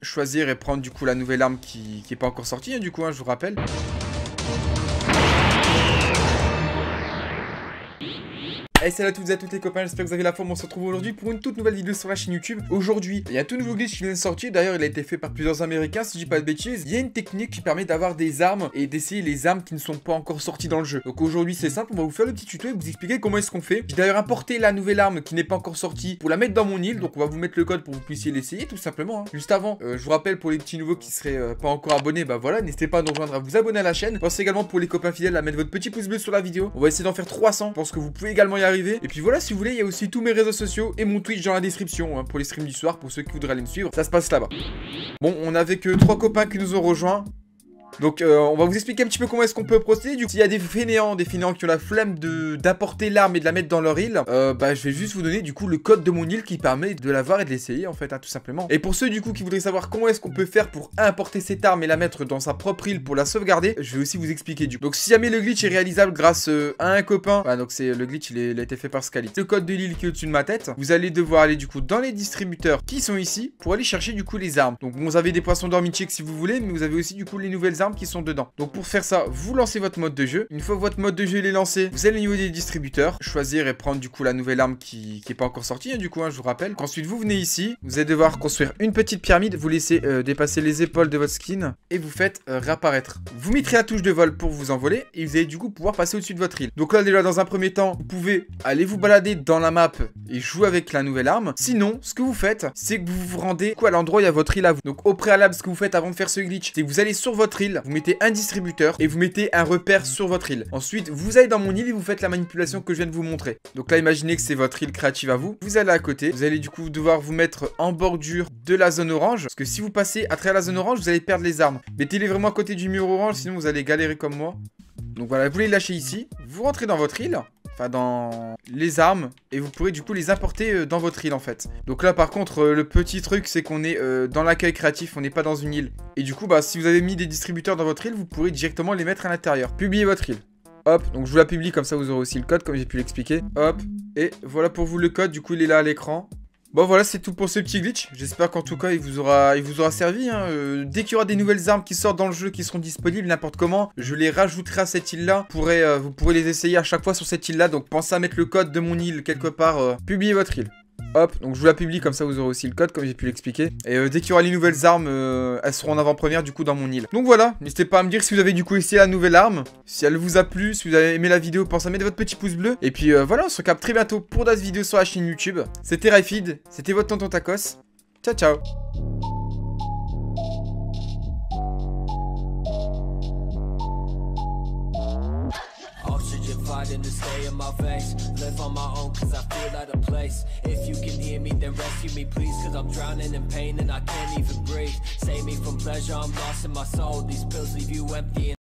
choisir et prendre du coup la nouvelle arme qui est pas encore sortie, hein, du coup, hein, je vous rappelle. Hey, salut à toutes et à tous les copains, j'espère que vous avez la forme. On se retrouve aujourd'hui pour une toute nouvelle vidéo sur la chaîne YouTube. Aujourd'hui, il y a un tout nouveau glitch qui vient de sortir. D'ailleurs, il a été fait par plusieurs américains, si je dis pas de bêtises. Il y a une technique qui permet d'avoir des armes et d'essayer les armes qui ne sont pas encore sorties dans le jeu. Donc aujourd'hui, c'est simple, on va vous faire le petit tuto et vous expliquer comment est-ce qu'on fait. J'ai d'ailleurs importé la nouvelle arme qui n'est pas encore sortie pour la mettre dans mon île. Donc on va vous mettre le code pour que vous puissiez l'essayer tout simplement, hein. Juste avant, je vous rappelle pour les petits nouveaux qui seraient pas encore abonnés, bah voilà, n'hésitez pas à nous rejoindre, à vous abonner à la chaîne. Pensez également pour les copains fidèles à mettre votre petit pouce bleu sur la vidéo. On va essayer d'en faire 300. Je pense que vous pouvez également y arriver. Et puis voilà, si vous voulez, il y a aussi tous mes réseaux sociaux et mon Twitch dans la description, hein, pour les streams du soir, pour ceux qui voudraient aller me suivre. Ça se passe là-bas. Bon, on avait que 3 copains qui nous ont rejoints. Donc on va vous expliquer un petit peu comment est-ce qu'on peut procéder. Du coup, s'il y a des fainéants qui ont la flemme d'apporter l'arme et de la mettre dans leur île, bah je vais juste vous donner du coup le code de mon île qui permet de l'avoir et de l'essayer en fait, hein, tout simplement. Et pour ceux du coup qui voudraient savoir comment est-ce qu'on peut faire pour importer cette arme et la mettre dans sa propre île pour la sauvegarder, je vais aussi vous expliquer du coup. Donc si jamais le glitch est réalisable grâce à un copain, bah, donc c'est le glitch il a été fait par Scaly. Le code de l'île qui est au-dessus de ma tête, vous allez devoir aller du coup dans les distributeurs qui sont ici pour aller chercher du coup les armes. Donc bon, vous avez des poissons d'or mythiques si vous voulez, mais vous avez aussi du coup les nouvelles armes qui sont dedans. Donc pour faire ça, vous lancez votre mode de jeu. Une fois que votre mode de jeu est lancé, vous allez au niveau des distributeurs, choisir et prendre du coup la nouvelle arme qui est pas encore sortie, hein, du coup, hein, je vous rappelle. Ensuite, vous venez ici, vous allez devoir construire une petite pyramide, vous laissez dépasser les épaules de votre skin et vous faites réapparaître. Vous mettrez la touche de vol pour vous envoler et vous allez du coup pouvoir passer au-dessus de votre île. Donc là déjà dans un premier temps, vous pouvez aller vous balader dans la map et jouer avec la nouvelle arme. Sinon, ce que vous faites, c'est que vous vous rendez du coup, à l'endroit où il y a votre île à vous. Donc au préalable, ce que vous faites avant de faire ce glitch, c'est que vous allez sur votre île, vous mettez un distributeur et vous mettez un repère sur votre île. Ensuite, vous allez dans mon île et vous faites la manipulation que je viens de vous montrer. Donc là, imaginez que c'est votre île créative à vous. Vous allez à côté. Vous allez du coup devoir vous mettre en bordure de la zone orange. Parce que si vous passez à travers la zone orange, vous allez perdre les armes. Mettez-les vraiment à côté du mur orange, sinon vous allez galérer comme moi. Donc voilà, vous les lâchez ici. Vous rentrez dans votre île. Enfin dans les armes et vous pourrez du coup les importer dans votre île en fait. Donc là par contre le petit truc c'est qu'on est dans l'accueil créatif, on n'est pas dans une île. Et du coup bah si vous avez mis des distributeurs dans votre île, vous pourrez directement les mettre à l'intérieur. Publiez votre île. Hop, donc je vous la publie comme ça vous aurez aussi le code comme j'ai pu l'expliquer. Hop, et voilà pour vous le code, du coup il est là à l'écran. Bon voilà, c'est tout pour ce petit glitch. J'espère qu'en tout cas il vous aura servi, hein. Dès qu'il y aura des nouvelles armes qui sortent dans le jeu, qui seront disponibles n'importe comment, je les rajouterai à cette île là. Vous pourrez les essayer à chaque fois sur cette île là. Donc pensez à mettre le code de mon île quelque part. Publiez votre île. Hop, donc je vous la publie comme ça vous aurez aussi le code comme j'ai pu l'expliquer. Et dès qu'il y aura les nouvelles armes, elles seront en avant-première du coup dans mon île. Donc voilà, n'hésitez pas à me dire si vous avez du coup essayé la nouvelle arme, si elle vous a plu, si vous avez aimé la vidéo, pensez à mettre votre petit pouce bleu. Et puis voilà, on se recapte très bientôt pour d'autres vidéos sur la chaîne YouTube. C'était Raifid, c'était votre tonton Tacos. Ciao ciao. Fighting to stay in my face. Live on my own cause I feel out of place. If you can hear me then rescue me please, cause I'm drowning in pain and I can't even breathe. Save me from pleasure, I'm lost in my soul. These pills leave you empty.